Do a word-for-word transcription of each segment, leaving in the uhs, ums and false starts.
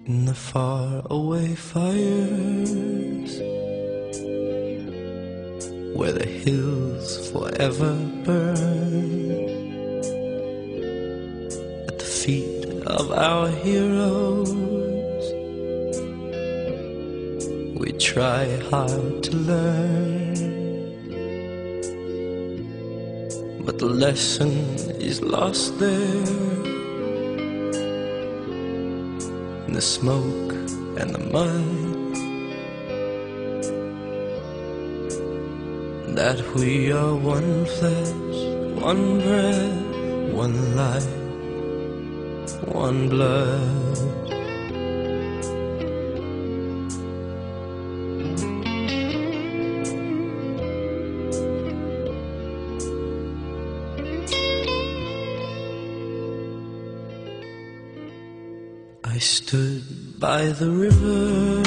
in the far away fires, where the hills forever burn, at the feet of our heroes, we try hard to learn, but the lesson is lost there, in the smoke and the mud, that we are one flesh, one breath, one life, one blood. I stood by the river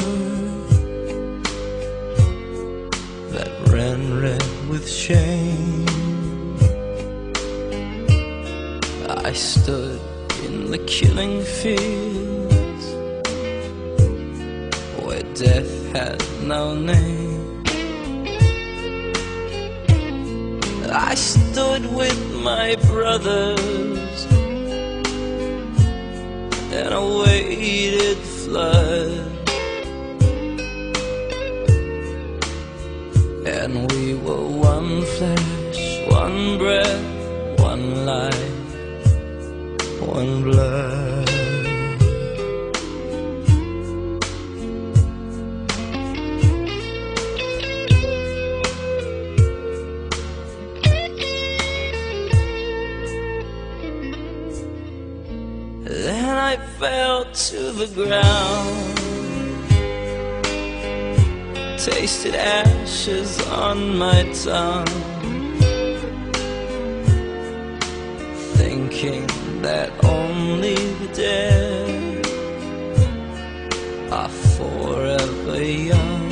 that ran red with shame. I stood in the killing fields where death had no name. I stood with my brothers and a weighted flood, and we were one flesh, one breath, one life, one blood. Then I fell to the ground, tasted ashes on my tongue, thinking that only the dead are forever young.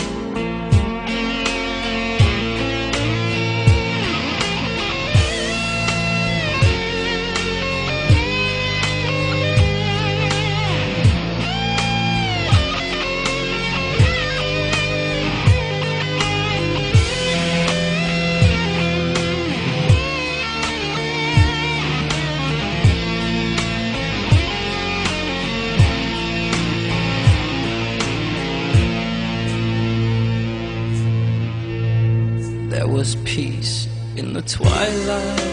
There was peace in the twilight,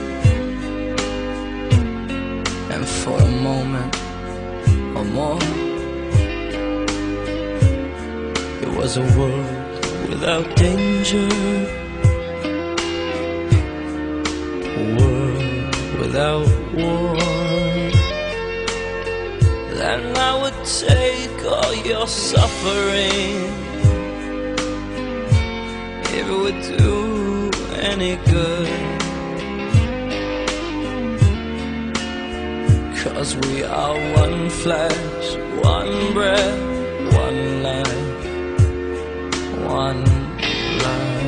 and for a moment or more, it was a world without danger, a world without war. Then I would take all your suffering, if it would do any good, 'cause we are one flesh, one breath, one life, one life.